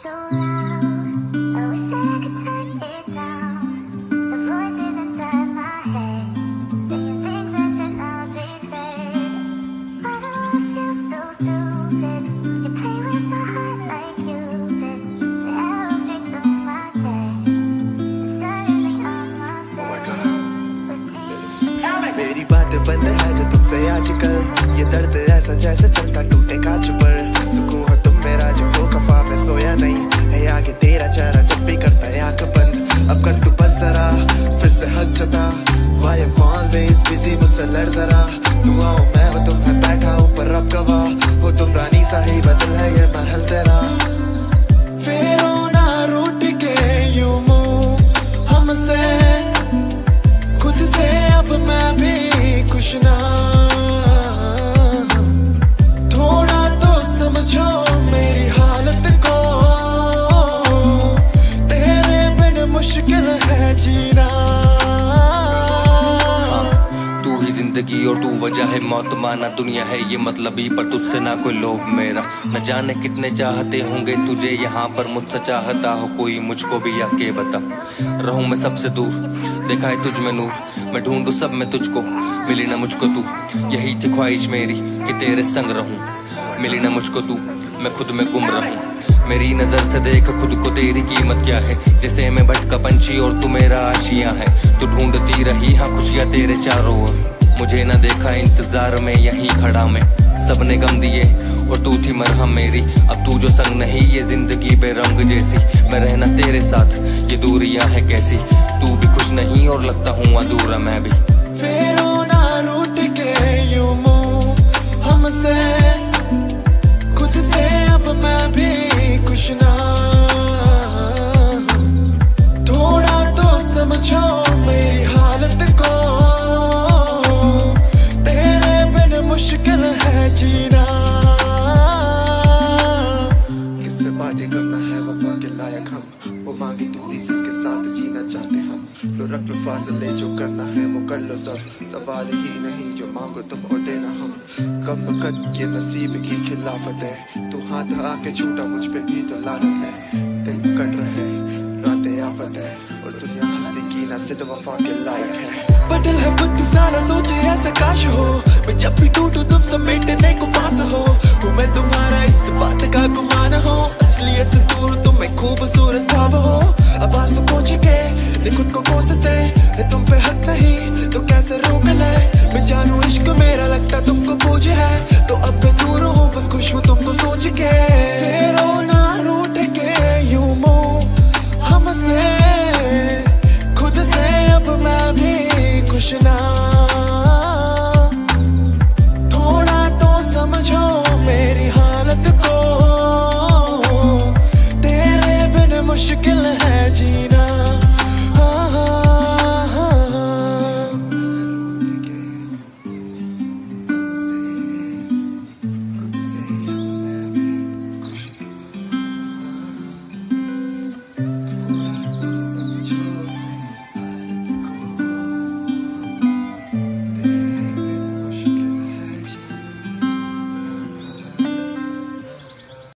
मेरी बातें बंद है जो तुमसे आजकल, ये दर्द ऐसा जैसे चलता टूटे कांच पर। सुकून हो तुम मेरा जो हो खफा में सोया नहीं है, आगे तेरा चेहरा जब भी करता है आंख बंद। अब कर तू बस जरा फिर से हद जता, Why I'm always busy मुझसे लड़ जरा। दुआओं में हो तुम है बैठा ऊपर रब गवाह, हो तुम रानी सा ही बदल है ये महल तेरा। फेरों ना रूठ के यूं मुंह हमसे, खुद से अब मैं भी खुश ना। थोड़ा तो समझो मेरी हालत को, तेरे बिन मुश्किल है जीना। तू ही जिंदगी और तू वजह है मौत, माना दुनिया है ये मतलबी पर तुझसे ना कोई लोभ मेरा। न जाने कितने चाहते होंगे तुझे यहाँ पर, मुझसे चाहता हो कोई मुझको भी आके बता। रहूं मैं सबसे दूर, देखा है तुझ में नूर, मैं ढूंढूं सब में तुझको, मिली ना मुझको तू। यही थी ख्वाहिश मेरी कि तेरे संग रहूं, मिली ना मुझको तू, मैं खुद में गुम रहूं। मेरी नजर से देख खुद को, तेरी कीमत क्या है। जैसे मैं भटका पंछी और तू मेरा आशियां है। तू ढूंढती रही हाँ खुशियां तेरे चारों ओर, मुझे ना देखा इंतजार में यहीं खड़ा मैं। सबने गम दिए और तू थी मरहम मेरी, अब तू जो संग नहीं ये जिंदगी बेरंग जैसी। मैं रहना तेरे साथ ये दूरियां है कैसी, तू भी खुश नहीं और लगता हूँ अधूरा मैं भी। फेरों ना रूठ के यूं मुंह हमसे, खुद से अब मैं भी खुश ना। थोड़ा तो समझो मेरी हालत को, तेरे बिन मुश्किल है जीना। किससे बातें करना है वफा के लायक हम, वो मांगी दूरी जिसके साथ जीना चाहते हम। लो रख लो फासले जो करना है वो कर लो सब, सवाल ही नहीं जो मांगो तुम और देना हम। कम वक्त ये नसीब की खिलाफत है, तू हाथ आके छूटा मुझ पे भी तो लानत है। दिन कट रहे रातें आफत है, और दुनिया हंसी की ना सिर्फ वफा के लायक है। बदल है बुद्धू सारा सोचे ऐसा काश हो, मैं जब भी टूटू तुम समेटने को पास हो। हूँ मैं तुम्हारा इस बात का